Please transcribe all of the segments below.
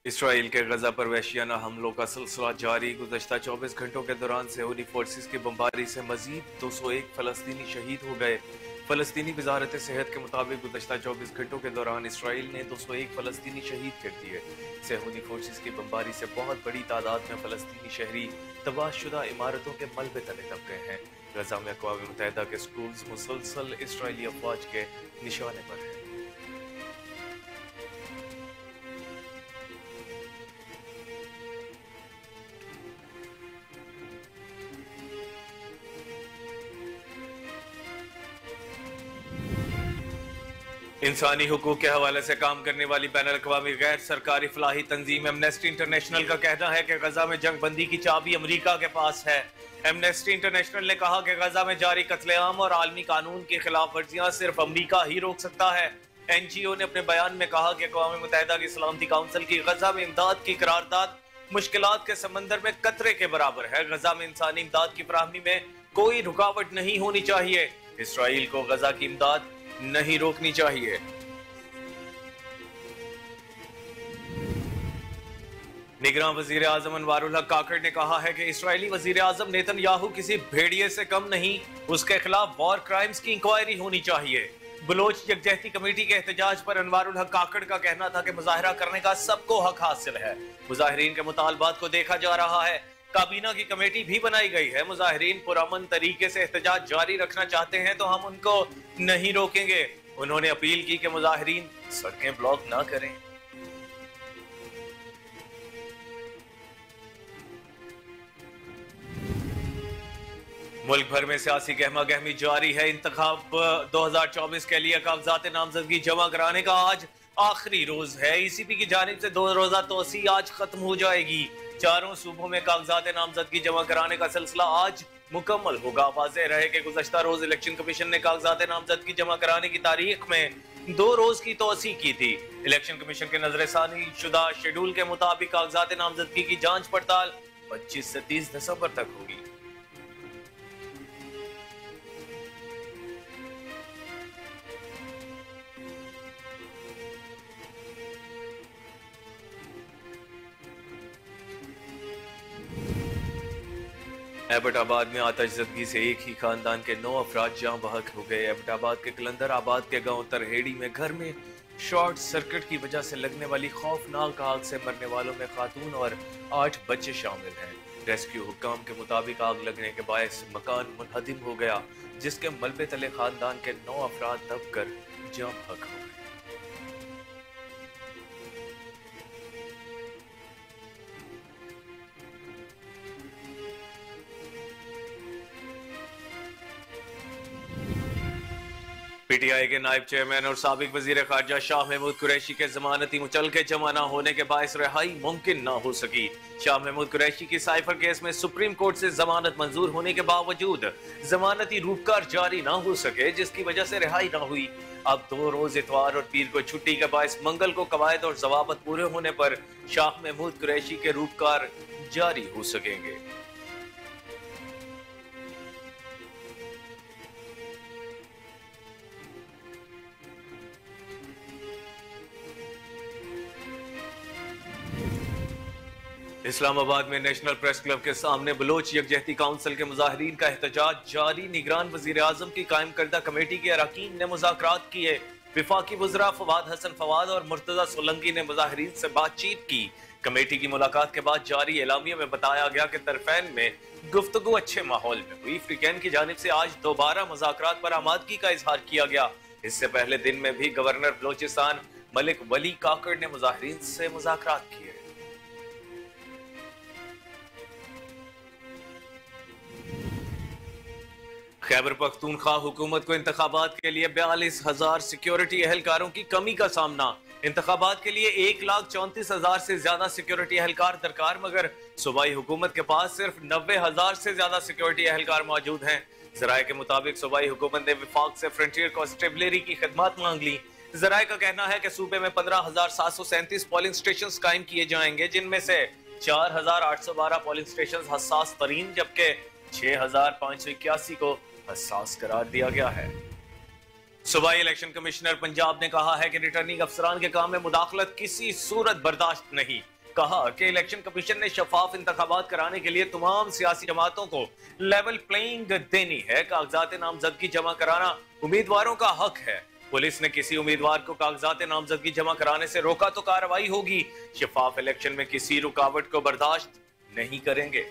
Israel के गजा पर वहशियाना हमलों का सिलसिला जारी। गुज़श्ता 24 घंटों के दौरान सऊदी फोर्सेस की बमबारी से मजीद 201 फलस्तीनी शहीद हो गए। फलस्तीनी वजारत सेहत के मुताबिक गुज़श्ता 24 घंटों के दौरान इसराइल ने 201 फलस्तीनी शहीद कर दिए। सऊदी फोर्सेस की बमबारी से बहुत बड़ी तादाद में फलस्तीनी शहरी तबाहशुदा इमारतों के मलबे तले दब गए हैं। गजा में अक़वाम मुत्तहिदा के स्कूल्स मुसलसल इसराइली अफवाज के निशाने पर हैं। इंसानी हुकूक के हवाले से काम करने वाली बैनुल अक़वामी गैर सरकारी फलाही तंजीम एमनेस्टी इंटरनेशनल का कहना है कि गजा में जंग बंदी की चाबी अमरीका के पास है। एमनेस्टी इंटरनेशनल ने कहा कि गजा में जारी कत्लेआम और आलमी कानून की खिलाफ वर्जियां सिर्फ अमरीका ही रोक सकता है। NGO ने अपने बयान में कहा कि अक़वाम मुत्तहिदा की सलामती काउंसिल की गजा में इमदाद की करारदाद मुश्किलात के समंदर में कतरे के बराबर है। गजा में इंसानी इमदाद की फराहमी में कोई रुकावट नहीं होनी चाहिए। इसराइल को गजा की इमदाद नहीं रोकनी चाहिए। निगरान वजीर आजम अनवारुल हक काकड़ ने कहा है कि इसराइली वजीर आजम नेतन्याहू किसी भेड़िए से कम नहीं, उसके खिलाफ वॉर क्राइम्स की इंक्वायरी होनी चाहिए। बलोच यकजहती कमेटी के एहतजाज पर अनवारुल हक काकड़ का कहना था कि मुजाहरा करने का सबको हक हासिल है। मुजाहिरीन के मुतालबात को देखा जा रहा है। काबीना की कमेटी भी बनाई गई है। मुजाहिरीन पुरअमन तरीके से एहतजाज जारी रखना चाहते हैं तो हम उनको नहीं रोकेंगे। उन्होंने अपील की कि मुजाहिरीन सड़कें ब्लॉक ना करें। मुल्क भर में सियासी गहमा गहमी जारी है। इंतखाब 2024 के लिए कागजात नामजदगी जमा कराने का आज आखिरी रोज है। ECP की जानिब से 2 रोजा तोसी आज खत्म हो जाएगी। चारों सूबों में कागजात नामजदगी जमा कराने का सिलसिला आज मुकम्मल होगा। वाज़ेह रहे कि गुज़श्ता रोज इलेक्शन कमीशन ने कागजात नामजदगी जमा कराने की तारीख में 2 रोज की तोसी की थी। इलेक्शन कमीशन के नजरसानी शुदा शेड्यूल के मुताबिक कागजात नामजदगी की जांच पड़ताल 25 से 30 दिसंबर तक होगी। एबटाबाद में आतिशज़दगी से एक ही खानदान के 9 अफराद जाँ बहक हो गए। एबटाबाद के कलंदर आबाद के गांव तरहेड़ी में घर में शॉर्ट सर्किट की वजह से लगने वाली खौफनाक आग से मरने वालों में खातून और 8 बच्चे शामिल हैं। रेस्क्यू हुक्काम के मुताबिक आग लगने के बायस मकान मुनहदिम हो गया, जिसके मलबे तले खानदान के 9 अफराद दब कर जाँ बहक हो गए। PTI के नायब चेयरमैन और साबिक वजीर खारजा शाह महमूद कुरैशी के जमानती मुचलके जमा न होने के बायस रिहाई मुमकिन न हो सकी। शाह महमूद कुरैशी की साइफर केस में सुप्रीम कोर्ट से जमानत मंजूर होने के बावजूद जमानती रूपकार जारी न हो सके, जिसकी वजह से रिहाई न हुई। अब 2 रोज इतवार और पीर को छुट्टी के बायस मंगल को कवायद और जवाबत पूरे होने पर शाह महमूद कुरैशी के रूपकार जारी हो सकेंगे। इस्लामाबाद में नेशनल प्रेस क्लब के सामने बलोच यकजहती काउंसिल के मुजाहिरीन का एहतजाज जारी। निगरान वजीर आजम की कायम करदा कमेटी के अरकान ने मुज़ाकरात किए। विफाकी वज़रा फवाद हसन फवाद और मुर्तजा सोलंकी ने मुजाहिरीन से बातचीत की। कमेटी की मुलाकात के बाद जारी एलामिया में बताया गया कि तरफैन में गुफ्तगू अच्छे माहौल में हुई। फ्रीकैन की जानिब से आज दोबारा मुज़ाकरात पर आमादगी का इजहार किया गया। इससे पहले दिन में भी गवर्नर बलोचिस्तान मलिक वली काकड़ ने मुजाहिरीन से मुज़ाकरात किए। खैबर पख्तूनख्वा हुकूमत को इंतखाबात के लिए 42,000 सिक्योरिटी एहलकारों की कमी का सामना। इंतखाबात के लिए 1,34,000 से ज्यादा सिक्योरिटी एहलकार दरकार, मगर सूबाई हुकूमत के पास सिर्फ 90,000 से ज्यादा सिक्योरिटी एहलकार मौजूद हैं। जराये के मुताबिक सूबाई हुकूमत ने विफाक से फ्रंटियर कॉन्स्टेबलरी की खिदमत मांग ली। जराये का कहना है कि सूबे में 15,737 पोलिंग स्टेशन कायम किए जाएंगे, जिनमें से 4,812 पोलिंग स्टेशन हसास तरीन, जबकि 6,581 को हसास करार दिया गया है। सूबाई इलेक्शन कमिश्नर पंजाब ने कहा है कि रिटर्निंग अफसरान के काम में मुदाखलत किसी सूरत बर्दाश्त नहीं। कहा कि इलेक्शन कमीशन ने शफाफ इंतखाबात कराने के लिए तमाम सियासी जमातों को लेवल प्लेइंग देनी है। कागजात नामजदगी जमा कराना उम्मीदवारों का हक है। पुलिस ने किसी उम्मीदवार को कागजात नामजदगी जमा कराने से रोका तो कार्रवाई होगी। शफाफ इलेक्शन में किसी रुकावट को बर्दाश्त नहीं करेंगे।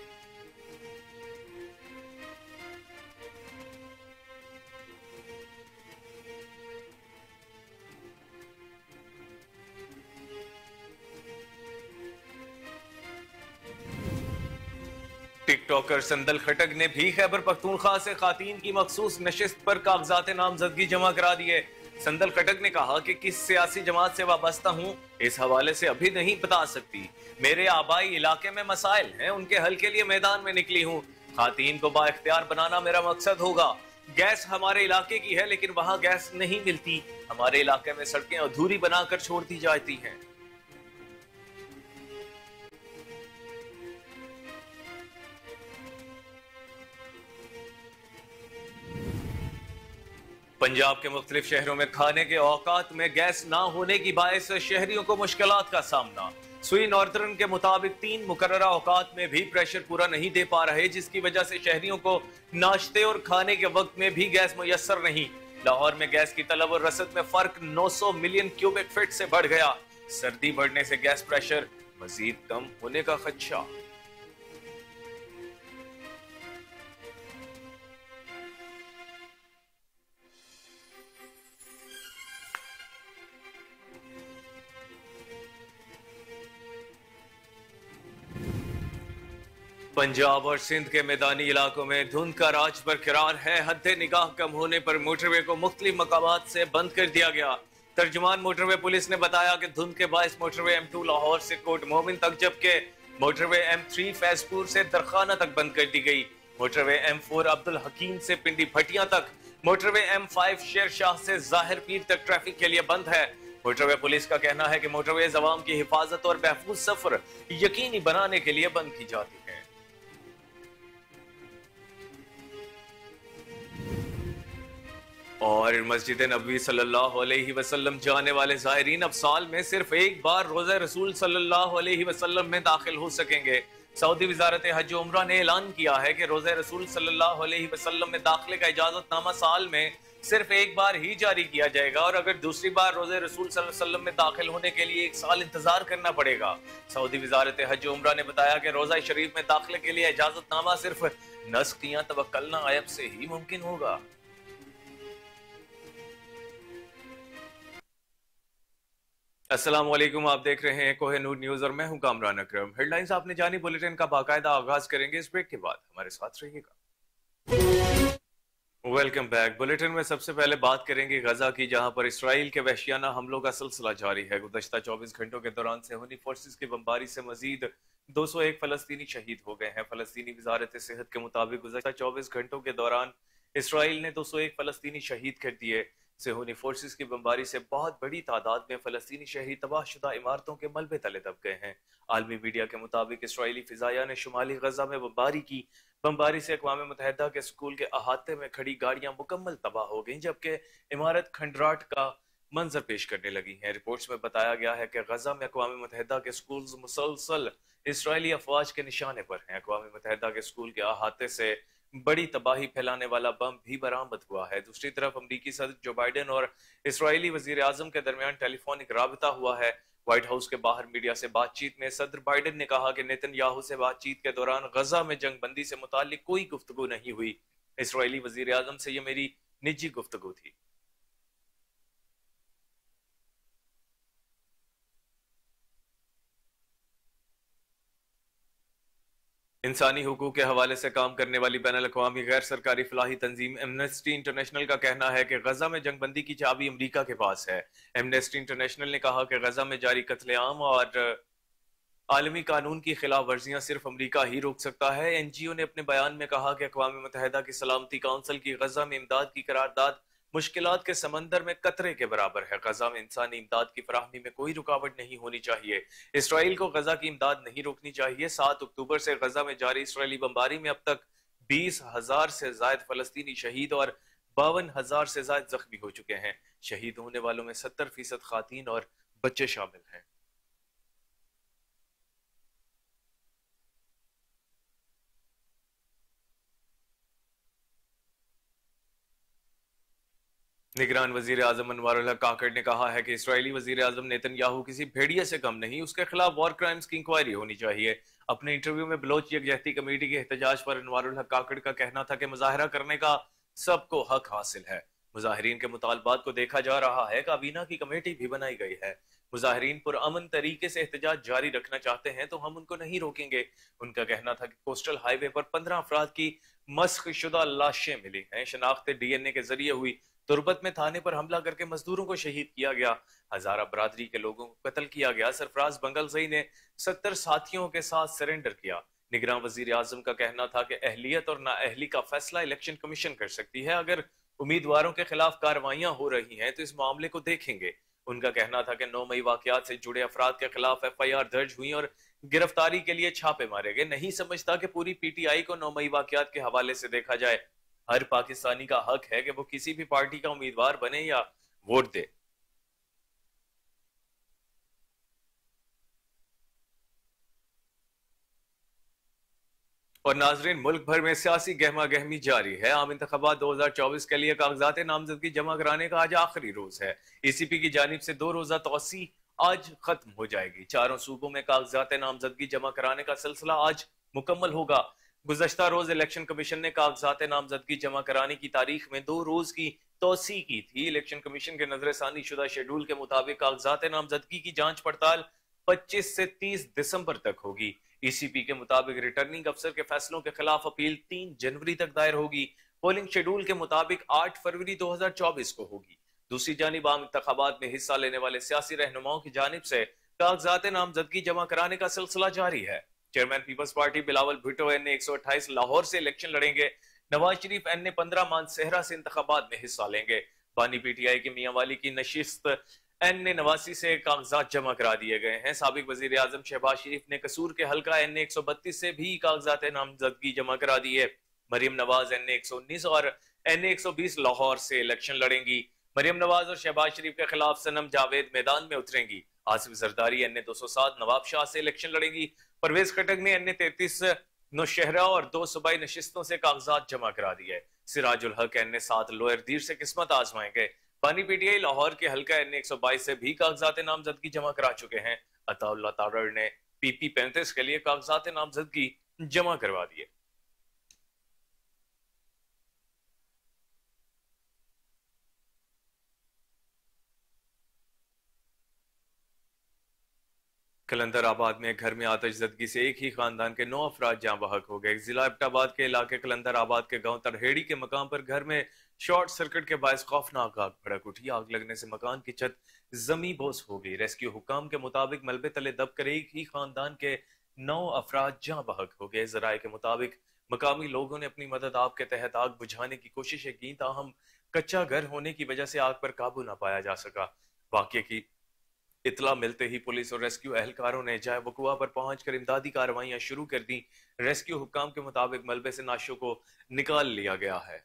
टिकटॉकर संदल खटक ने भी खैबर पख्तूनख्वा से खातीन की मखसूस नशिस्त पर कागजात नामजदगी जमा करा दिए। संदल खटक ने कहा कि किस सियासी जमात से वाबस्ता हूं इस हवाले से अभी नहीं बता सकती। मेरे आबाई इलाके में मसाइल हैं, उनके हल के लिए मैदान में निकली हूं। खातीन को बाइख्तियार बनाना मेरा मकसद होगा। गैस हमारे इलाके की है लेकिन वहां गैस नहीं मिलती। हमारे इलाके में सड़कें अधूरी बनाकर छोड़ दी जाती हैं। पंजाब के मुख्तलिफ शहरों में खाने के औकात में गैस ना होने की बायस शहरियों को मुश्किलात का सामना। सुई नॉर्दर्न के मुताबिक 3 मुकर्ररा औकात में भी प्रेशर पूरा नहीं दे पा रहे, जिसकी वजह से शहरियों को नाश्ते और खाने के वक्त में भी गैस मुयस्सर नहीं। लाहौर में गैस की तलब और रसद में फर्क 900 मिलियन क्यूबिक फीट से बढ़ गया। सर्दी बढ़ने से गैस प्रेशर मजीद कम होने का खदशा। पंजाब और सिंध के मैदानी इलाकों में धुंध का राज बरकरार है। हद्दे निगाह कम होने पर मोटरवे को मुख्तलिफ मकामात से बंद कर दिया गया। तर्जुमान मोटरवे पुलिस ने बताया कि धुंध के बायस मोटरवे M2 लाहौर से कोट मोमिन तक, जबकि मोटरवे M3 फैजपुर से दरखाना तक बंद कर दी गई। मोटरवे M4 अब्दुल हकीम से पिंडी भटिया तक, मोटरवे M5 शेर शाह से जाहिर पीर तक ट्रैफिक के लिए बंद है। मोटरवे पुलिस का कहना है कि मोटरवे अवाम की हिफाजत और महफूज सफर यकीनी बनाने के लिए बंद की जाती है। और मस्जिद नबवी सल्लल्लाहु अलैहि वसल्लम जाने वाले ज़ायरीन अब साल में सिर्फ एक बार रोज़ा रसूल सल्लल्लाहु अलैहि वसल्लम में दाखिल हो सकेंगे। सऊदी वजारत हज उम्रा ने ऐलान किया है कि रोज़ा रसूल सल्लल्लाहु अलैहि वसल्लम में दाखिले का इजाजतनामा साल में सिर्फ एक बार ही जारी किया जाएगा और अगर दूसरी बार रोज़ा रसूल सल्लल्लाहु अलैहि वसल्लम में दाखिल होने के लिए 1 साल इंतजार करना पड़ेगा। सऊदी वजारत हज उम्रा ने बताया कि रोज़ा शरीफ में दाखिले के लिए इजाजतनामा सिर्फ नस्ख या तवक्कलना आयब से ही मुमकिन होगा। अस्सलाम वालेकुम, आप देख रहे हैं कोहिनूर न्यूज और मैं हूं कामरान अकरम। हेडलाइंस आपने जानी, बुलेटिन का बाकायदा आगाज करेंगे इस ब्रेक के बाद। हमारे साथ रहिएगा। Welcome back. बुलेटिन में सबसे पहले बात करेंगे गजा की, जहां पर इसराइल के वहशियाना हमलों का सिलसिला जारी है। गुज़श्ता 24 घंटों के दौरान सेहूनी फोर्सेस की बमबारी से मजीद 201 फलस्तीनी शहीद हो गए हैं। फलस्तीनी वजारत सेहत के मुताबिक गुज़श्ता 24 घंटों के दौरान इसराइल ने 201 फलस्तीनी शहीद कर दिए। सेहूनी फोर्सेस की बमबारी से बहुत बड़ी तादाद में फलस्तीनी शहरी तबाहशुदा इमारतों के मलबे तले दब गए हैं। आलमी मीडिया के मुताबिक इसराइली फिजाया ने शुमाली गजा में बमबारी की। बमबारी से अक़वाम मुत्तहिदा के स्कूल के अहाते में खड़ी गाड़ियां मुकम्मल तबाह हो गईं, जबकि इमारत खंडराट का मंजर पेश करने लगी हैं। रिपोर्ट्स में बताया गया है कि गजा में अक़वाम मुत्तहिदा के स्कूल मुसलसल इसराइली अफवाज के निशाने पर हैं। अक़वाम मुत्तहिदा के स्कूल के अहाते से बड़ी तबाही फैलाने वाला बम भी बरामद हुआ है। दूसरी तरफ अमरीकी सदर जो बाइडेन और इसराइली वजीर आजम के दरमियान टेलीफोनिक राबता हुआ है। व्हाइट हाउस के बाहर मीडिया से बातचीत में सदर बाइडेन ने कहा कि नेतन्याहू से बातचीत के दौरान गजा में जंग बंदी से मुताल्लिक कोई गुफ्तगू नहीं हुई। इसराइली वजीर आजम से यह मेरी निजी गुफ्तगू थी। इंसानी हुकूक के हवाले से काम करने वाली बैनुल-अक़वामी गैर सरकारी फलाही तंजीम एमनेस्टी इंटरनेशनल का कहना है कि गजा में जंगबंदी की चाबी अमरीका के पास है। एमनेस्टी इंटरनेशनल ने कहा कि गजा में जारी कत्लेआम और आलमी कानून की खिलाफ वर्जियां सिर्फ अमरीका ही रोक सकता है। NGO ने अपने बयान में कहा कि अक़वाम मुत्तहिदा की सलामती काउंसिल की गजा में इमदाद की करारदाद मुश्किलात के समंदर में कतरे के बराबर है। गजा में इंसानी इमदाद की फराहमी में कोई रुकावट नहीं होनी चाहिए। इसराइल को गजा की इमदाद नहीं रोकनी चाहिए। 7 अक्टूबर से गजा में जारी इसराइली बमबारी में अब तक 20,000 से ज्यादा फलस्तीनी शहीद और 52,000 से ज्यादा जख्मी हो चुके हैं। शहीद होने वालों में 70% खातीन और बच्चे शामिल हैं। निगरान वजीर आजम अनवारुल हक काकड़ ने कहा है कि इसराइली वजीर आजम नेतन्याहू किसी भेड़िए से कम नहीं, उसके खिलाफ वॉर क्राइम्स की इंक्वायरी होनी चाहिए। अपने इंटरव्यू में बलोच यकजहती कमेटी के एहतजाज पर अनवारुल हक काकड़ का कहना था कि मुजाहरा करने का सबको हक हासिल है। मुजाहिरीन के मुतालबात को देखा जा रहा है, काबीना की कमेटी भी बनाई गई है। मुजाहिरीन पुरअमन तरीके से एहतजाज जारी रखना चाहते हैं तो हम उनको नहीं रोकेंगे। उनका कहना था कि कोस्टल हाईवे पर 15 अफराद की मस्ख शुदा लाशें मिली हैं। शनाख्त DNA के जरिए हुई। तुर्बत में थाने पर हमला करके मजदूरों को शहीद किया गया। हजारा बरादरी के लोगों को कत्ल किया गया। सरफराज बंगलजई ने 70 साथियों के साथ सरेंडर किया। निगरान वजीर आजम का कहना था कि अहलियत और नाअहली का फैसला इलेक्शन कमीशन कर सकती है। अगर उम्मीदवारों के खिलाफ कार्रवाइयां हो रही हैं तो इस मामले को देखेंगे। उनका कहना था कि 9 मई वाकयात से जुड़े अफराद के खिलाफ FIR दर्ज हुई और गिरफ्तारी के लिए छापे मारे गए। नहीं समझता कि पूरी PTI को 9 मई वाकयात के हवाले से देखा जाए। हर पाकिस्तानी का हक है कि वो किसी भी पार्टी का उम्मीदवार बने या वोट दे। और नाजरीन, मुल्क भर में सियासी गहमा गहमी जारी है। आम इंतखाबात 2024 के लिए कागजात नामजदगी जमा कराने का आज आखिरी रोज है। ECP की जानिब से 2 रोजा तौसी आज खत्म हो जाएगी। चारों सूबों में कागजात नामजदगी जमा कराने का सिलसिला आज मुकम्मल होगा। गुज़श्ता रोज इलेक्शन कमीशन ने कागजात नामजदगी जमा कराने की तारीख में 2 रोज की तोसी की थी। इलेक्शन कमीशन के नजरसानी शुदा शेड्यूल के मुताबिक कागजात नामजदगी की जांच पड़ताल 25 से 30 दिसंबर तक होगी। ECP के मुताबिक रिटर्निंग अफसर के फैसलों के खिलाफ अपील 3 जनवरी तक दायर होगी। पोलिंग शेड्यूल के मुताबिक 8 फरवरी 2024 को होगी। दूसरी जानिब आम इंतखाबात में हिस्सा लेने वाले सियासी रहनुमाओं की जानिब से कागजात नामजदगी जमा कराने का सिलसिला जारी है। Chairman Peoples Party Bilawal Bhutto NA 128 Lahore से इलेक्शन लड़ेंगे। नवाज शरीफ NA 15 मानसेहरा से इंतखाबात में हिस्सा लेंगे। बानी PTI की मियांवाली की नशिस्त NA 89 से कागजात जमा करा दिए गए हैं। साबिक वजीर आजम शहबाज शरीफ ने कसूर के हल्का NA 132 से भी कागजात नामजदगी जमा करा दी है। मरियम नवाज NA 119 और NA 120 लाहौर से इलेक्शन लड़ेंगी। मरियम नवाज और शहबाज शरीफ के खिलाफ सनम जावेद मैदान में उतरेंगी। आसिफ जरदारी NA 207 नवाब शाह से इलेक्शन लड़ेंगी। परवेज खटक ने NA 33 नौशहरा और 2 सूबाई नशिस्तों से कागजात जमा करा दिए। सिराजुल हक NA 7 लोअर दीर से किस्मत आजमाएंगे। बानी PTI लाहौर के हल्का NA 122 से भी कागजात नामजदगी जमा करा चुके हैं। अताउल्लाह तारड़ ने PP 35 के लिए कागजात नामजदगी जमा करवा दिए। कलंदर आबाद में घर में आतिशज़दगी से एक ही खानदान के 9 अफराद जाँ बहक हो गए। जिला एबटाबाद के इलाके कलंदर आबाद के गांव तरहेड़ी के मकाम पर घर में शॉर्ट सर्किट के बायस खौफनाक आग भड़क उठी। आग लगने से मकान की छत जमी बोस हो गई। रेस्क्यू हुकाम के मुताबिक मलबे तले दब कर एक ही खानदान के 9 अफराद जाँ बहक हो गए। जराये के मुताबिक मकामी लोगों ने अपनी मदद आप के तहत आग बुझाने की कोशिशें की, ताहम कच्चा घर होने की वजह से आग पर काबू न पाया जा सका। वाकये की इतला मिलते ही पुलिस और रेस्क्यू एहलकारों ने जाए वकुआ पर पहुंचकर इमदादी कार्रवाइयां शुरू कर दी। रेस्क्यू हुक्काम के मुताबिक मलबे से नाशों को निकाल लिया गया है।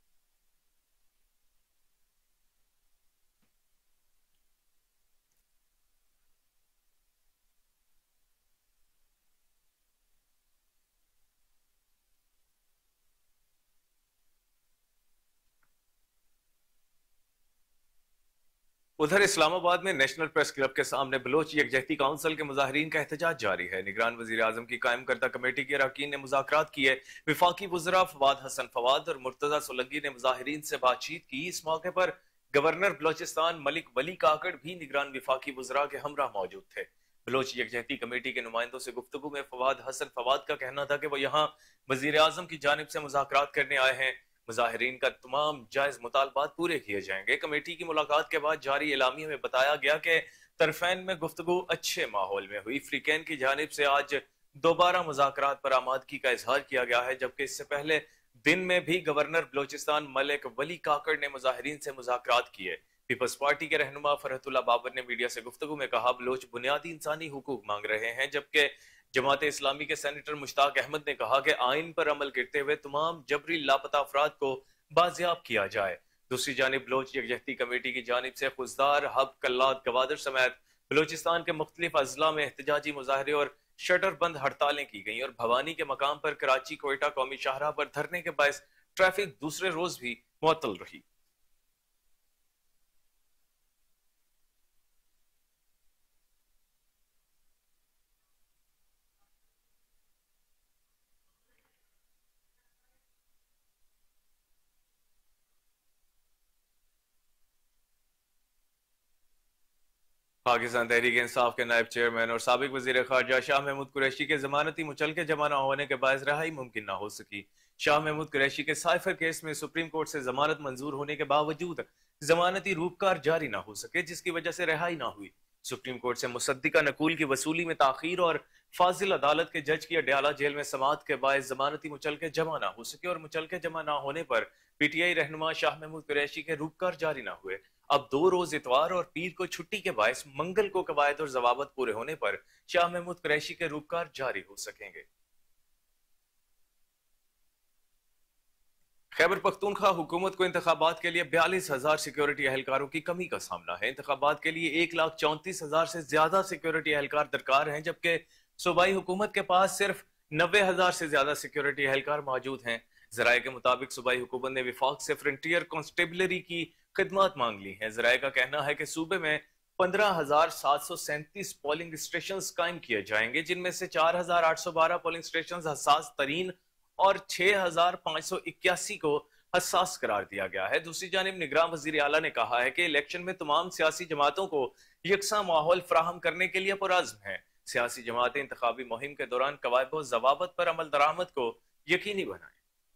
उधर इस्लामाबाद में नेशनल प्रेस क्लब के सामने बलोच यकजहती काउंसिल के मुजाहिरीन का एहतजाज जारी है। निगरान वजीर आजम की कायम करदा कमेटी के अरकान ने मुज़ाकरात किए। विफाकी वज़रा फवाद हसन फवाद और मुर्तजा सोलंकी ने मुजाहिरीन से बातचीत की। इस मौके पर गवर्नर बलोचिस्तान मलिक वली काकड़ भी निगरान विफाकी वज़रा के हमरा मौजूद थे। बलोच यकजहती कमेटी के नुमाइंदों से गुफ्तगू में फवाद हसन फवाद का कहना था कि वो यहाँ वजीर आजम की जानिब से मुज़ाकरात करने आए हैं। मुजाहिरीन का तमाम जायज मुतालबात पूरे किए जाएंगे। कमेटी की मुलाकात के बाद जारी एलामिया में बताया गया कि तरफैन में गुफ्तगू अच्छे माहौल में हुई। फ्रीकैन की जानिब से आज दोबारा मुज़ाकरात पर आमादगी का इजहार किया गया है, जबकि इससे पहले दिन में भी गवर्नर बलोचिस्तान मलिक वली काकड़ ने मुजाहिरीन से मुज़ाकरात किए। पीपल्स पार्टी के रहनुमा फरहतुल्लाह बाबर ने मीडिया से गुफ्तगू में कहा, बलोच बुनियादी इंसानी हुकूक मांग रहे हैं, जबकि जमात इस्लामी के सेनेटर मुश्ताक अहमद ने कहा कि आइन पर अमल करते हुए तमाम जबरी लापता अफराद को बाजियाब किया जाए। दूसरी जानिब बलोच यकजहती कमेटी की जानिब से खुजदार हब कल्लाद गवादर समेत बलोचिस्तान के मुख्तलिफ अजला में एहतजाजी मुजाहरे और शटर बंद हड़तालें की गई और भवानी के मकाम पर कराची कोयटा कौमी शाहराह पर धरने के बायस ट्रैफिक दूसरे रोज भी मुअत्तल रही। पाकिस्तान तहरीक इंसाफ के नायब चेयरमैन और साबिक वजीर खारजा शाह महमूद कुरैशी के जमानती मुचलके जमा न होने के बायस रहाई मुमकिन न हो सकी। शाह महमूद कुरैशी के साइफर केस में सुप्रीम कोर्ट से जमानत मंजूर होने के बावजूद जमानती रूपकार जारी न हो सके, जिसकी वजह से रिहाई न हुई। सुप्रीम कोर्ट से मुसद्दिका नकूल की वसूली में ताखीर और फाजिल अदालत के जज की अडयाला जेल में समाअत के बायस जमानती मुचलके जमा न हो सके और मुचलके जमा न होने पर पीटीआई रहनुमा शाह महमूद कुरैशी के रूपकार जारी न हुए। अब 2 रोज इतवार और पीर को छुट्टी के बायस मंगल को कवायद और जवाबत पूरे होने पर शाह महमूद कुरैशी के रूपकार जारी हो सकेंगे। खैबर पख्तूनख्वा हुकूमत को इंतखाबात के लिए 42,000 सिक्योरिटी अहलकारों की कमी का सामना है। इंतखाबात के लिए 1,34,000 से ज्यादा सिक्योरिटी अहलकार दरकार हैं, जबकि सूबाई हुकूमत के पास सिर्फ 90,000 से ज्यादा सिक्योरिटी अहलकार मौजूद हैं। जराये के मुताबिक सूबाई हुकूमत ने विफाक से फ्रंटियर कांस्टेबलरी की खिदमत मांग ली है। जराये का कहना है कि सूबे में 15,737 पोलिंग स्टेशन कायम किए जाएंगे, जिनमें से 4,812 पोलिंग स्टेशन हसास तरीन और 6,581 को हसास करार दिया गया है। दूसरी जानिब निगरान वजीर आला ने कहा है कि इलेक्शन में तमाम सियासी जमातों को यकसा माहौल फराहम करने के लिए पुरअज़्म है। सियासी जमातें इंतखाबी मुहिम के दौरान कवायद व जवाबत पर अमल दरामद को यकीनी बनाएं।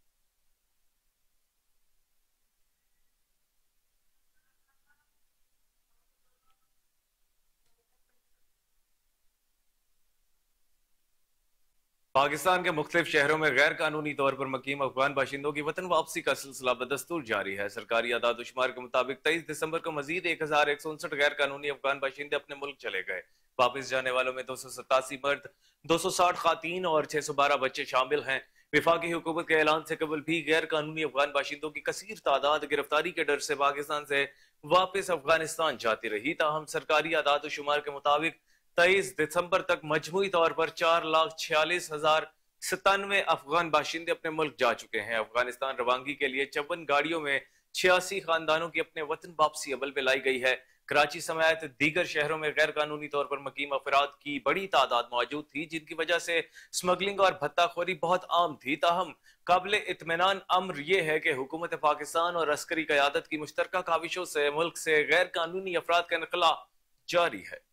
पाकिस्तान के मुख्तलिफ शहरों में गैर कानूनी तौर पर मुकीम अफगान बाशिंदों की वतन वापसी का सिलसिला बदस्तूर जारी है। सरकारी आदाद शुमार के मुताबिक 23 दिसंबर को मजीद 1,159 गैर कानूनी अफगान बाशिंदे अपने मुल्क चले गए। वापस जाने वालों में 287 मर्द, 260 खातीन और 612 बच्चे शामिल हैं। विफाकी हुकूमत के ऐलान से कबल भी गैर कानूनी अफगान बाशिंदों की कसीर तादाद गिरफ्तारी के डर से पाकिस्तान से वापस अफगानिस्तान जाती रही। ताहम सरकारी आदाद शुमार के मुताबिक 23 दिसंबर तक मजमूई तौर पर 4,46,097 अफगान बाशिंदे अपने मुल्क जा चुके हैं। अफगानिस्तान रवानगी के लिए 54 गाड़ियों में 86 खानदानों की अपने वतन वापसी अमल में लाई गई है। कराची समेत दीगर शहरों में गैर कानूनी तौर पर मुकीम अफराद की बड़ी तादाद मौजूद थी, जिनकी वजह से स्मगलिंग और भत्ताखोरी बहुत आम थी। ताहम काबिल इत्मीनान अम्र यह है कि हुकूमत पाकिस्तान और अस्करी क़यादत की मुश्तरका काविशों से मुल्क से गैर कानूनी अफराद का इनखला जारी है।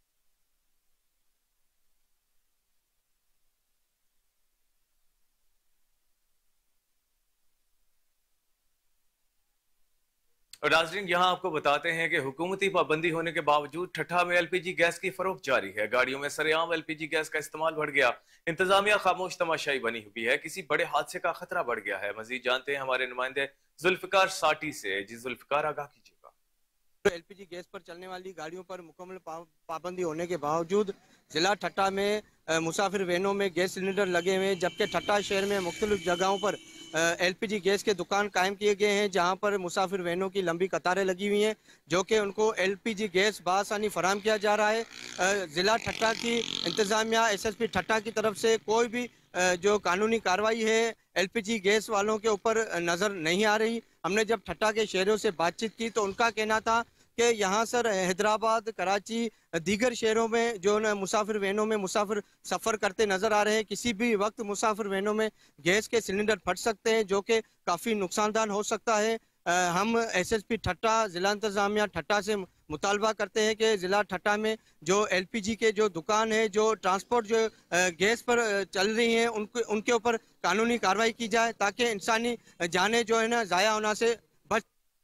और नाज़रीन, यहाँ आपको बताते हैं कि हुकूमती पाबंदी होने के बावजूद ठट्ठा में एलपीजी गैस की फरोख्त जारी है। गाड़ियों में सरेआम एलपीजी गैस का इस्तेमाल बढ़ गया। इंतजामिया खामोश तमाशाई बनी हुई है। किसी बड़े हादसे का खतरा बढ़ गया है। मजीद जानते हैं हमारे नुमाइंदे जुल्फिकार साटी से। जी जुल्फिकार, आगाह कीजिएगा। तो एलपीजी गैस पर चलने वाली गाड़ियों पर मुकम्मल पाबंदी होने के बावजूद जिला ठट्टा में मुसाफिर वैनों में गैस सिलेंडर लगे हुए हैं, जबकि ठट्टा शहर में मुख्तलिफ जगहों पर एलपीजी गैस के दुकान कायम किए गए हैं, जहां पर मुसाफिर वैनों की लंबी कतारें लगी हुई हैं, जो कि उनको एलपीजी गैस बआसानी फराहम किया जा रहा है। ज़िला ठट्टा की इंतज़ामिया एसएसपी ठट्टा की तरफ से कोई भी जो कानूनी कार्रवाई है एलपीजी गैस वालों के ऊपर नज़र नहीं आ रही। हमने जब ठट्टा के शहरों से बातचीत की तो उनका कहना था कि यहाँ सर हैदराबाद, कराची, दीगर शहरों में जो न मुसाफिर वैनों में मुसाफिर सफ़र करते नज़र आ रहे हैं। किसी भी वक्त मुसाफिर वैनों में गैस के सिलेंडर फट सकते हैं, जो कि काफ़ी नुकसानदान हो सकता है। हम एसएसपी ठट्टा, ज़िला इंतज़ामिया ठट्टा से मुतालबा करते हैं कि ज़िला ठट्टा में जो एलपीजी के जो दुकान है, जो ट्रांसपोर्ट जो गैस पर चल रही हैं, उनके ऊपर कानूनी कार्रवाई की जाए, ताकि इंसानी जानें जो है ना ज़ाया होना से बच।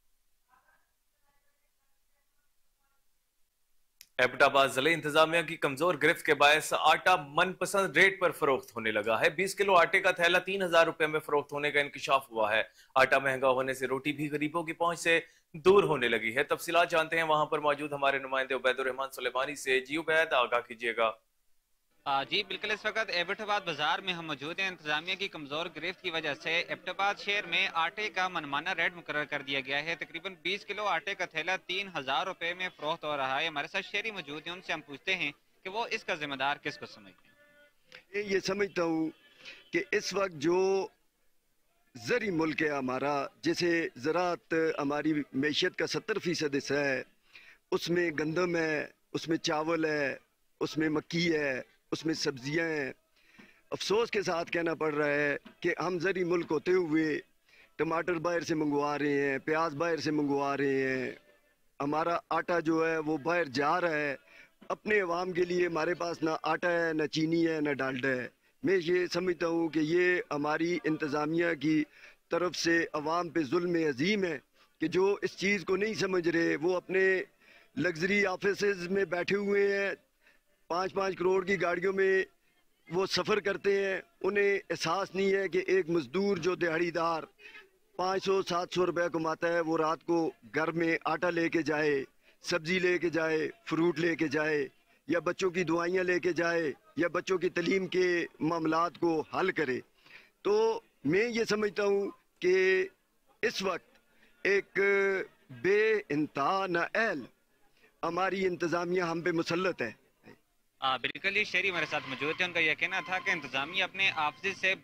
एबटाबाद जिले इंतजामिया की कमजोर गिरफ्त के बायस आटा मनपसंद रेट पर फरोख्त होने लगा है। 20 किलो आटे का थैला 3,000 रुपए में फरोख्त होने का इंकिशाफ हुआ है। आटा महंगा होने से रोटी भी गरीबों की पहुंच से दूर होने लगी है। तफसीलात जानते हैं वहां पर मौजूद हमारे नुमाइंदे उबैदुर रहमान सुलेमानी से। जी उबैद, आगाह कीजिएगा। जी बिल्कुल, इस वक्त एबटाबाद बाजार में हम मौजूद हैं। इंतजामिया की कमज़ोर गिरफ्त की वजह से एबटाबाद शहर में आटे का मनमाना रेट मुकर्रर कर दिया गया है। तकरीबन 20 किलो आटे का थैला 3,000 रुपए में फरोख्त हो रहा है। हमारे साथ शहरी मौजूद हैं, उनसे हम पूछते हैं कि वो इसका जिम्मेदार किसको समझते हैं। ये समझता हूँ कि इस वक्त जो ज़री मुल्क है हमारा, जैसे ज़राअत हमारी मैशियत का 70% हिस्सा है, उसमें गंदम है, उसमें चावल है, उसमें मक्की है, उसमें सब्जियां हैं। अफसोस के साथ कहना पड़ रहा है कि हम ज़री मुल्क होते हुए टमाटर बाहर से मंगवा रहे हैं, प्याज बाहर से मंगवा रहे हैं, हमारा आटा जो है वो बाहर जा रहा है। अपने अवाम के लिए हमारे पास ना आटा है, ना चीनी है, ना डालडा है। मैं ये समझता हूँ कि ये हमारी इंतज़ामिया की तरफ से अवाम पे जुल्म अजीम है कि जो इस चीज़ को नहीं समझ रहे, वो अपने लग्जरी ऑफिसेज में बैठे हुए हैं, 5-5 करोड़ की गाड़ियों में वो सफ़र करते हैं। उन्हें एहसास नहीं है कि एक मज़दूर जो दिहाड़ीदार 500-700 रुपये कमाता है, वो रात को घर में आटा लेके जाए, सब्ज़ी लेके जाए, फ्रूट लेके जाए, या बच्चों की दवाइयाँ लेके जाए, या बच्चों की तालीम के मामलात को हल करे। तो मैं ये समझता हूँ कि इस वक्त एक बेइंतहा नाअहल हमारी इंतज़ामिया हम पे मुसल्लत है। बिल्कुल ही शहरी हमारे साथ मौजूद थे, उनका यह कहना था कि इंतजामिया अपने आफिस से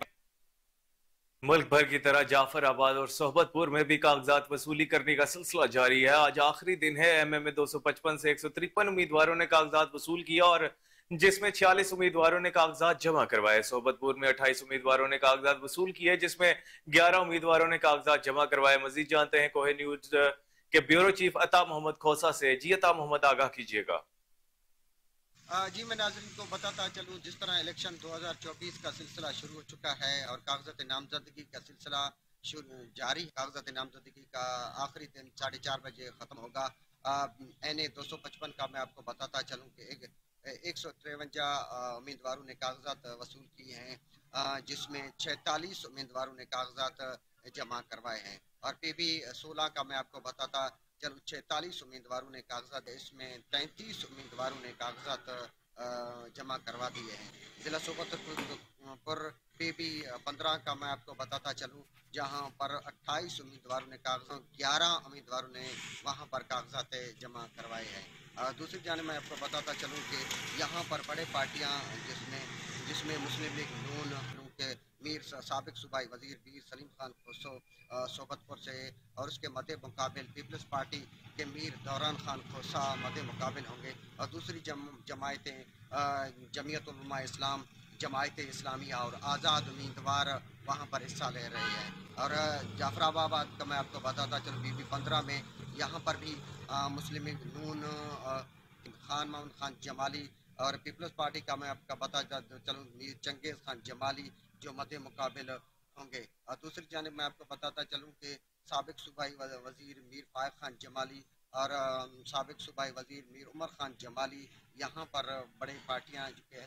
मुल्क भर की तरह जाफराबाद और सोहबतपुर में भी कागजात वसूली करने का सिलसिला जारी है। आज आखिरी दिन है। एमए में 255 से 153 उम्मीदवारों ने कागजात वसूल किया और जिसमें 46 उम्मीदवारों ने कागजात जमा करवाए। सोहबतपुर में 28 उम्मीदवारों ने कागजात वसूल किए, जिसमें 11 उम्मीदवारों ने कागजात जमा करवाए। मजीद जानते हैं कोहे न्यूज के ब्यूरो चीफ अता मोहम्मद खोसा से। जी अता मोहम्मद, आगाह कीजिएगा। जी मैं नाज़रीन को बताता चलूँ, जिस तरह इलेक्शन 2024 का सिलसिला शुरू हो चुका है और कागजात नामजदगी का सिलसिला जारी है। कागजात नामजदगी का आखिरी दिन 4:30 बजे ख़त्म होगा। एनए 255 का मैं आपको बताता चलूँ कि 153 उम्मीदवारों ने कागजात वसूल किए हैं, जिसमें 46 उम्मीदवारों ने कागजात जमा करवाए हैं। और पीबी 16 का मैं आपको बताता चलो 46 उम्मीदवारों ने कागजात, इसमें 33 उम्मीदवारों ने कागजात जमा करवा दिए हैं। जिला सोहबतपुर पीबी 15 का मैं आपको बताता चलूँ, जहां पर 28 उम्मीदवारों ने कागजात, 11 उम्मीदवारों ने वहां पर कागजात जमा करवाए हैं। दूसरी जाने मैं आपको बताता चलूँ कि यहाँ पर बड़े पार्टियाँ जिसमें मुस्लिम लीग नून के मीर साबिक सूबाई वजीर मीर सलीम खान खुसो सोहबतपुर से, और उसके मद्दे मुकाबिल पीपल्स पार्टी के मीर दौरान खान खोसा मद्दे मुकाबिल होंगे। और दूसरी जमायतें जमीयत उलमा इस्लाम, जमायत इस्लामिया और आज़ाद उम्मीदवार वहाँ पर हिस्सा ले रहे हैं। और जाफराबाद का मैं आपको बताता चलूँ, बीबी 15 में यहाँ पर भी मुस्लिम लीग नून खान मामून खान जमाली और पीपल्स पार्टी का मैं आपका बताता चलूँ मीर चंगेज़ खान जमाली जो मद्दे मुकाबिल होंगे। और दूसरी जानिब मैं आपको बताता चलूँ कि साबिक सूबाई वजीर मीर फायक खान जमाली और साबिक सूबाई वजीर मीर उमर खान जमाली यहाँ पर बड़े पार्टियाँ जो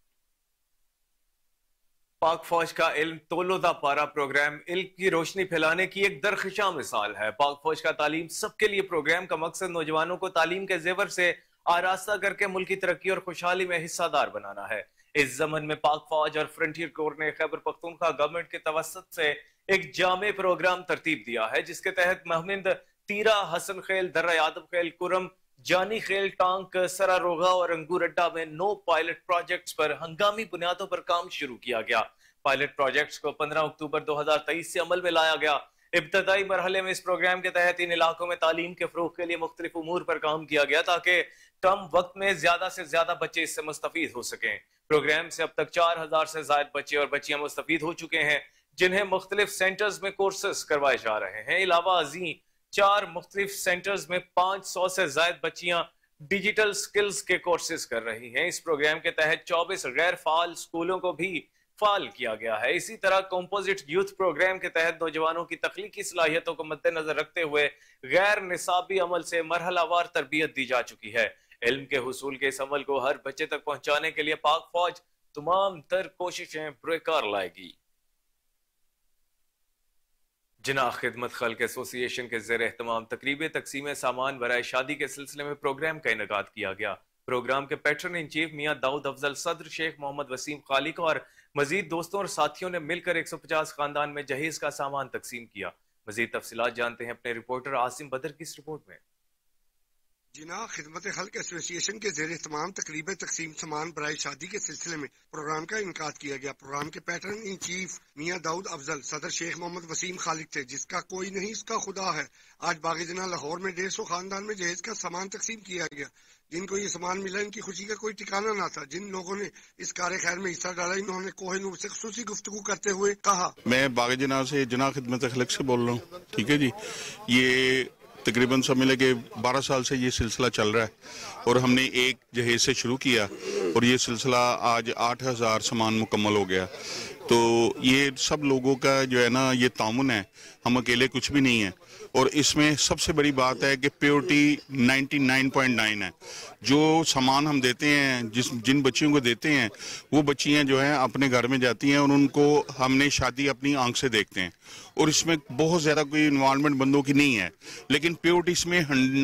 पाक फौज का इल्म तोलोदा पारा प्रोग्राम इल्म की रोशनी फैलाने की एक दरख्शां मिसाल है। पाक फौज का तालीम सबके लिए प्रोग्राम का मकसद नौजवानों को तालीम के जेवर से आरास्ता करके मुल्क की तरक्की और खुशहाली में हिस्सादार बनाना है। इस जमन में पाक फौज और फ्रंटियर कोर ने खैबर पख्तूनख्वा गवर्नमेंट के तवसत से एक जामे प्रोग्राम तरतीब दिया है, जिसके तहत महमिंद, तीरा, हसन खेल, दर्रा यादव खेल, कुरम, जानी खेल, टांक, सरारोगा और अंगूर अड्डा में 9 पायलट प्रोजेक्ट्स पर हंगामी बुनियादों पर काम शुरू किया गया। पायलट प्रोजेक्ट्स को 15 अक्टूबर 2023 से अमल में लाया गया। इब्तदाई मरहले में इस प्रोग्राम के तहत इन इलाकों में तालीम के फरोग के लिए मुख्तलिफ उमूर पर काम किया गया ताकि कम वक्त में ज्यादा से ज्यादा बच्चे इससे मुस्तफीद हो सकें। प्रोग्राम से अब तक 4000 से ज्यादा बच्चे और बच्चियां मुस्तफीद हो चुके हैं, जिन्हें मुख्तलिफ सेंटर्स में कोर्सेस करवाए जा रहे हैं। इलावा अजीम 4 मुख्तलिफ सेंटर्स में 500 से ज्यादा बच्चियां डिजिटल स्किल्स के कोर्सेज कर रही हैं। इस प्रोग्राम के तहत 24 गैर फाल स्कूलों को भी फाल किया गया है। इसी तरह कंपोजिट यूथ प्रोग्राम के तहत नौजवानों की तख्लीकी सलाहियतों को मद्देनजर रखते हुए गैर निसाबी अमल से मरहलावार तरबियत दी जा चुकी है। इल्म के हुसूल के इस अमल को हर बच्चे तक पहुंचाने के लिए पाक फौज तमाम तर कोशिशें बेकार लाएगी। जिना खिदमत खल्क एसोसिएशन के ज़ेर एहतमाम तकरीब तकसीम सामान बराए शादी के सिलसिले में प्रोग्राम का इनेकाद किया गया। प्रोग्राम के patron in chief Mian Daud Afzal, सदर शेख मोहम्मद वसीम खालिक और मजीद दोस्तों और साथियों ने मिलकर 150 खानदान में जहेज का सामान तकसीम किया। मजीद तफसीलात जानते हैं अपने रिपोर्टर आसिम बदर की इस रिपोर्ट में। जिना खिदमत खल्क एसोसिएशन के ज़ेर इत्तमाम तकरीब तकसीम सामान बराए शादी के सिलसिले में प्रोग्राम का इनकाद किया गया। प्रोग्राम के patron in chief Mian Daud Afzal, सदर शेख मोहम्मद वसीम खालिक थे। जिसका कोई नहीं इसका खुदा है। आज बागी जिना लाहौर में 150 खानदान में जहेज का सामान तकसीम किया गया। जिनको ये सामान मिला इनकी खुशी का कोई ठिकाना ना था। जिन लोगों ने इस कार्य खैर में हिस्सा डाला, इन्होंने कोहे नूर से खुसूसी गुफ्तगू करते हुए कहा, मैं बागी जिना से जिना खिदमत खल्क से बोल रहा हूँ। ठीक है जी, ये तकरीबन सब मिले के 12 साल से ये सिलसिला चल रहा है और हमने एक जहेज से शुरू किया और ये सिलसिला आज 8000 सामान मुकम्मल हो गया। तो ये सब लोगों का जो है ना ये तामुन है, हम अकेले कुछ भी नहीं है। और इसमें सबसे बड़ी बात है कि प्योरिटी 99.9 है। जो सामान हम देते हैं, जिन बच्चियों को देते हैं, वो बच्चियां जो हैं अपने घर में जाती हैं और उनको हमने शादी अपनी आंख से देखते हैं और इसमें बहुत ज़्यादा कोई इन्वॉल्वमेंट बंदों की नहीं है, लेकिन प्योरिटी इसमें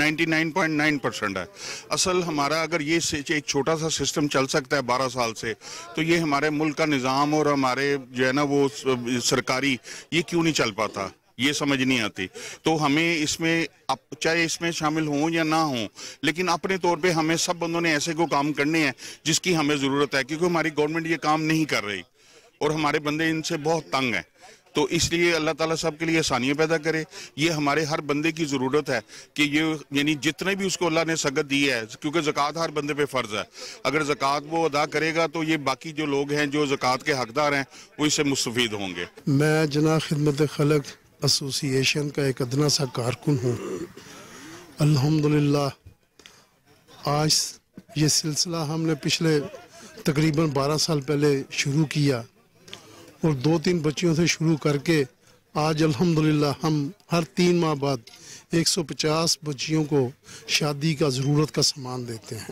99.9% है। असल हमारा अगर ये एक छोटा सा सिस्टम चल सकता है 12 साल से, तो ये हमारे मुल्क का निज़ाम और हमारे जो है ना वो सरकारी ये क्यों नहीं चल पाता, ये समझ नहीं आती। तो हमें इसमें चाहे इसमें शामिल हों या ना हों, लेकिन अपने तौर पे हमें सब बंदों ने ऐसे को काम करने हैं जिसकी हमें ज़रूरत है, क्योंकि हमारी गवर्नमेंट ये काम नहीं कर रही और हमारे बंदे इनसे बहुत तंग हैं। तो इसलिए अल्लाह ताला सब के लिए आसानियाँ पैदा करे। ये हमारे हर बंदे की ज़रूरत है कि ये यानी जितने भी उसको अल्लाह ने सगत दी है, क्योंकि ज़कात हर बंदे पे फ़र्ज़ है, अगर ज़कात वो अदा करेगा तो ये बाकी जो लोग हैं जो ज़कात के हकदार हैं वो इससे मुस्तफ़ीद होंगे। मैं जना खिदमत खलक एसोसिएशन का एक अदना सा कारकुन हूँ। अल्हम्दुलिल्लाह आज ये सिलसिला हमने पिछले तकरीबन 12 साल पहले शुरू किया और 2-3 बच्चियों से शुरू करके आज अल्हम्दुलिल्लाह हम हर 3 माह बाद 150 बच्चियों को शादी का ज़रूरत का सामान देते हैं।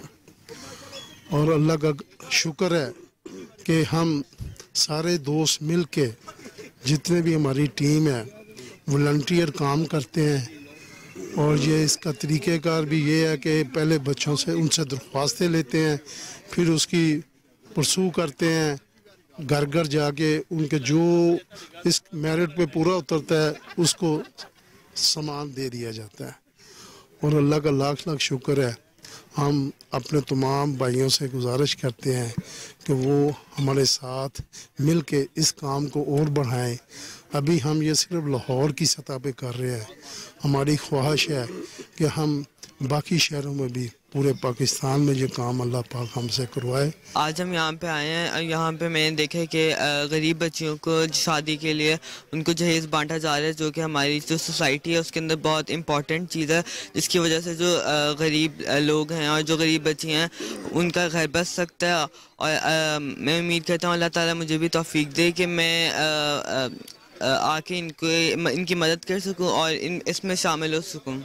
और अल्लाह का शुक्र है कि हम सारे दोस्त मिल के जितने भी हमारी टीम है वॉलंटियर काम करते हैं। और ये इसका तरीक़ेकार भी ये है कि पहले बच्चों से उनसे दरख्वास्तें लेते हैं, फिर उसकी परसू करते हैं, घर घर जाके उनके जो इस मेरिट पे पूरा उतरता है उसको सामान दे दिया जाता है। और अल्लाह का लाख लाख शुक्र है। हम अपने तमाम भाइयों से गुजारिश करते हैं कि वो हमारे साथ मिल के इस काम को और बढ़ाएं। अभी हम ये सिर्फ लाहौर की सतह पे कर रहे हैं, हमारी ख्वाहिश है कि हम बाकी शहरों में भी पूरे पाकिस्तान में ये काम अल्लाह पाक हमसे करवाए। आज हम यहाँ पे आए हैं, यहाँ पे मैंने देखा है कि गरीब बच्चियों को शादी के लिए उनको जहेज़ बांटा जा रहा है, जो कि हमारी जो सोसाइटी है उसके अंदर बहुत इम्पॉर्टेंट चीज़ है, जिसकी वजह से जो गरीब लोग हैं और जो गरीब बच्ची हैं उनका घर बच सकता है। और मैं उम्मीद करता हूँ अल्लाह ताला मुझे भी तौफीक दे कि मैं आके इनकी मदद कर सकूँ और इसमें शामिल हो सकूँ।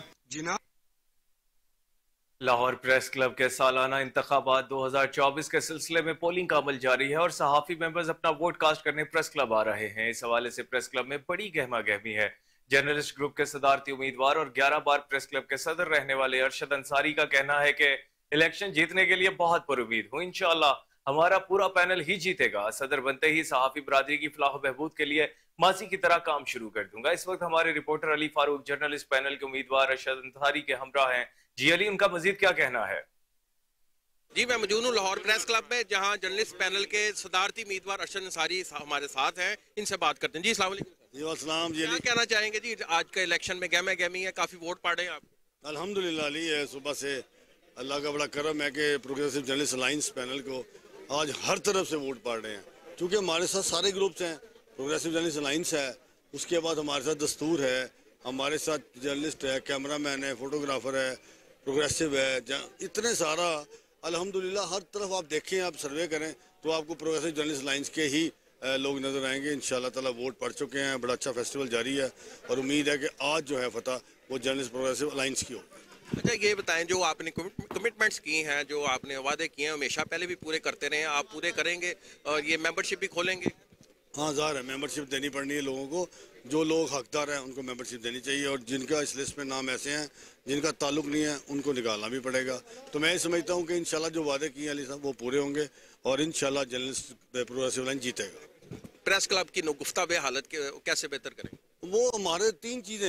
लाहौर प्रेस क्लब के सालाना इंतखाबात 2024 के सिलसिले में पोलिंग का अमल जारी है और सहाफ़ी मेंबर्स अपना वोट कास्ट करने प्रेस क्लब आ रहे हैं। इस हवाले से प्रेस क्लब में बड़ी गहमा गहमी है। जर्नलिस्ट ग्रुप के सदारती उम्मीदवार और 11 बार प्रेस क्लब के सदर रहने वाले अरशद अंसारी का कहना है कि इलेक्शन जीतने के लिए बहुत पुरुमीद हूँ, इंशाअल्लाह हमारा पूरा पैनल ही जीतेगा। सदर बनते ही सहाफ़ी बरादरी की फलाह बहबूद के लिए माजी की तरह काम शुरू कर दूंगा। इस वक्त हमारे reporter Ali Farooq journalist panel के उम्मीदवार अरशद अंसारी के हमरा हैं। जी अली, उनका मजीद क्या कहना है? जी मैं मौजूद हूँ लाहौर प्रेस क्लब में, जहाँ जर्नलिस्ट पैनल के सदारती उम्मीदवार अरशद अंसारी हमारे साथ हैं। इनसे बात करते हैं। जी अस्सलाम वालेकुम। जी क्या कहना चाहेंगे जी, आज के इलेक्शन में गहमा गहमी है, काफी वोट पड़ रहे हैं आप? अल्हम्दुलिल्लाह अली है, सुबह से अल्लाह का बड़ा करम है कि प्रोग्रेसिव जर्नलिस्ट अलायंस पैनल को आज हर तरफ से वोट पड़ रहे हैं, क्योंकि हमारे साथ सारे ग्रुप्स हैं। प्रोग्रेसिव जर्नलिस्ट अलायंस है, उसके बाद हमारे साथ दस्तूर है, हमारे साथ जर्नलिस्ट है, कैमरामैन है, फोटोग्राफर है, प्रोग्रेसिव है, इतने सारा अल्हम्दुलिल्लाह हर तरफ आप देखें, आप सर्वे करें तो आपको प्रोग्रेसिव जर्नलिस्ट अलायंस के ही लोग नज़र आएंगे। इंशाल्लाह ताला वोट पड़ चुके हैं, बड़ा अच्छा फेस्टिवल जारी है और उम्मीद है कि आज जो है फतह वो जर्नलिस्ट प्रोग्रेसिव अलायंस की हो। अच्छा ये बताएं, जो आपने कमिटमेंट्स की हैं, जो आपने वादे किए हैं, हमेशा पहले भी पूरे करते रहे हैं, आप पूरे करेंगे और ये मेंबरशिप भी खोलेंगे? हाँ ज़ाहिर है मेंबरशिप देनी पड़नी है लोगों को, जो लोग हकदार हैं उनको मेंबरशिप देनी चाहिए और जिनका इस लिस्ट में नाम ऐसे हैं जिनका ताल्लुक नहीं है उनको निकालना भी पड़ेगा। तो मैं समझता हूँ कि इंशाल्लाह जो वादे किए अली साहब वो पूरे होंगे और इंशाल्लाह जर्नलिस्ट प्रोग्रेसिव लाइन जीतेगा। प्रेस क्लब की गुफ्ताबे हालत के कैसे बेहतर करें? वो हमारे 3 चीज़ें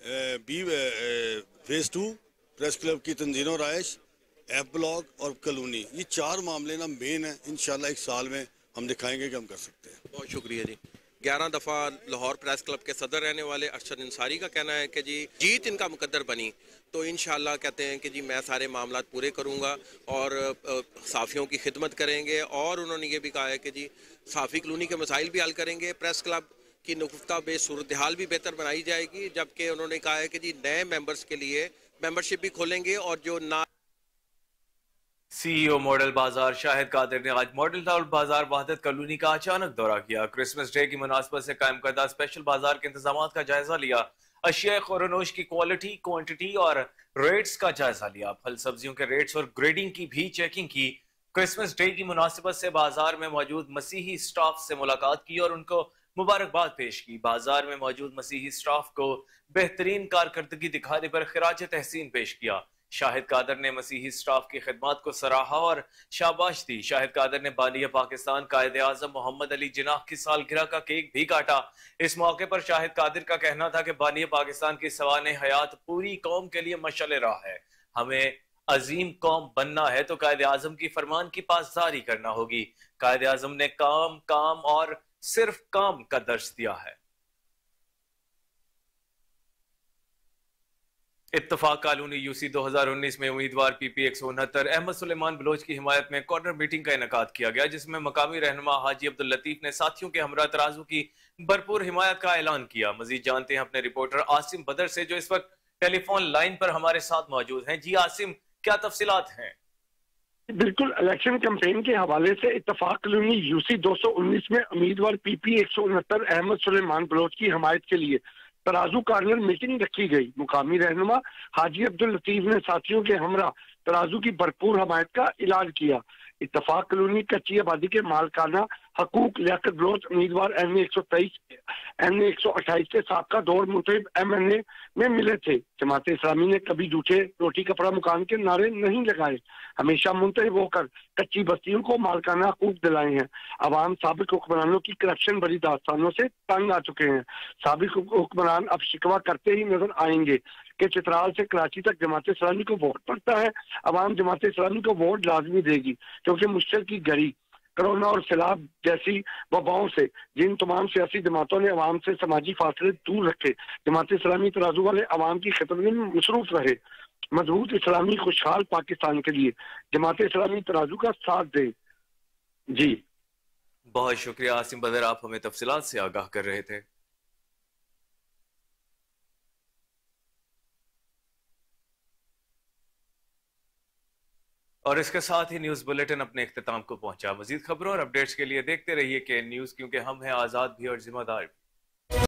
हैं, फेज़ 2 प्रेस क्लब की तंजीम और राइश, एफ ब्लॉक और कॉलोनी, ये 4 मामले ना मेन है। इंशाल्लाह 1 साल में हम दिखाएंगे कि हम कर सकते हैं। बहुत शुक्रिया जी। 11 दफ़ा लाहौर प्रेस क्लब के सदर रहने वाले अरशद अंसारी का कहना है कि जी जीत इनका मुकद्दर बनी तो इंशाल्लाह कहते हैं कि जी मैं सारे मामला पूरे करूंगा और साफ़ियों की खिदमत करेंगे। और उन्होंने ये भी कहा है कि जी साफ़ी कॉलोनी के मसाइल भी हल करेंगे, प्रेस क्लब की नुक्ता बेस सूरत हाल भी बेहतर बनाई जाएगी, जबकि उन्होंने कहा है कि जी नए मेंबर्स के लिए मेंबरशिप भी खोलेंगे और जो ना सीईओ मॉडल बाजार शाहिद कादिर ने आज मॉडल टाउन बाजार वहदत कॉलोनी का अचानक दौरा किया। क्रिसमस डे की मुनासबत से कायम करदा स्पेशल बाजार के इंतजाम का जायजा लिया। अशिया खुरनोश की क्वालिटी, क्वांटिटी और रेट्स का जायजा लिया। फल सब्जियों के रेट्स और ग्रेडिंग की भी चेकिंग की। क्रिसमस डे की मुनासिबत से बाजार में मौजूद मसीही स्टाफ से मुलाकात की और उनको मुबारकबाद पेश की। बाजार में मौजूद मसीही स्टाफ को बेहतरीन कारकर्दगी दिखाने पर खिराज तहसीन पेश किया। शाहिद कादर ने मसीही स्टाफ की खिदमत को सराहा और शाबाश दी। शाहिद कादर ने बानिया पाकिस्तान कायदे आजम मोहम्मद अली जिन्नाह की सालगिरह का केक भी काटा। इस मौके पर शाहिद कादर का कहना था कि बानिया पाकिस्तान की सवाने हयात पूरी कौम के लिए मशाल राह है। हमें अजीम कौम बनना है तो कायदे आजम की फरमान की पासदारी करना होगी। कायदे आजम ने काम काम और सिर्फ काम का दर्ज दिया है। इत्तफाक कॉलोनी यूसी 2019 में उम्मीदवार पीपी 169 अहमद सुलेमान बलोच की हिमायत में कॉर्नर मीटिंग का इनेकाद किया गया, जिसमें मकामी रहनुमा हाजी अब्दुल लतीफ ने साथियों के हमरा तराजू की भरपूर हिमायत का ऐलान किया। मजीद जानते हैं अपने रिपोर्टर आसिम बदर से, जो इस वक्त टेलीफोन लाइन पर हमारे साथ मौजूद हैं। जी आसिम, क्या तफसीलात हैं? बिल्कुल, इलेक्शन कैंपेन के हवाले से इत्तफाक कॉलोनी यूसी 219 में उम्मीदवार पीपी 169 अहमद सुलेमान बलोच की हिमायत के लिए तराजू कॉर्नर मीटिंग रखी गई। मुकामी रहनुमा हाजी अब्दुल लतीफ ने साथियों के हमरा तराजू की भरपूर हिमायत का ऐलान किया। इत्तफाक कॉलोनी कच्ची आबादी के मालकाना हकूक लियाकत बलोच उम्मीदवार एमए 128 के साबका दौर मुतहिब MNA में मिले थे। जमात इस्लामी ने कभी झूठे रोटी कपड़ा मकान के नारे नहीं लगाए, हमेशा मुंतहिब होकर कच्ची बस्तियों को मालकाना हकूक दिलाए हैं। अवाम साबिक हुक्मरानों की करप्शन भरी दास्तानों से तंग आ चुके हैं। साबिक हुक्मरान अब शिकवा करते ही नजर आएंगे कि चित्राल से कराची तक जमात इस्लामी को वोट पड़ता है। अवाम जमात इस्लामी को वोट लाजमी देगी, क्योंकि मुश्किल की घड़ी कोरोना और सैलाब जैसी वबाओं से जिन तमाम सियासी जमातों ने अवाम से समाजी फासले दूर रखे, जमात इस्लामी तराजू वाले अवाम की खिदमत में मसरूफ रहे। मजबूत इस्लामी खुशहाल पाकिस्तान के लिए जमात इस्लामी तराजू का साथ दे। जी बहुत शुक्रिया आसिम बदर, आप हमें तफसीलात से आगाह कर रहे थे। और इसके साथ ही न्यूज बुलेटिन अपने इख्तिताम को पहुंचा। मजीद खबरों और अपडेट्स के लिए देखते रहिए KN न्यूज, क्योंकि हम हैं आजाद भी और जिम्मेदार भी।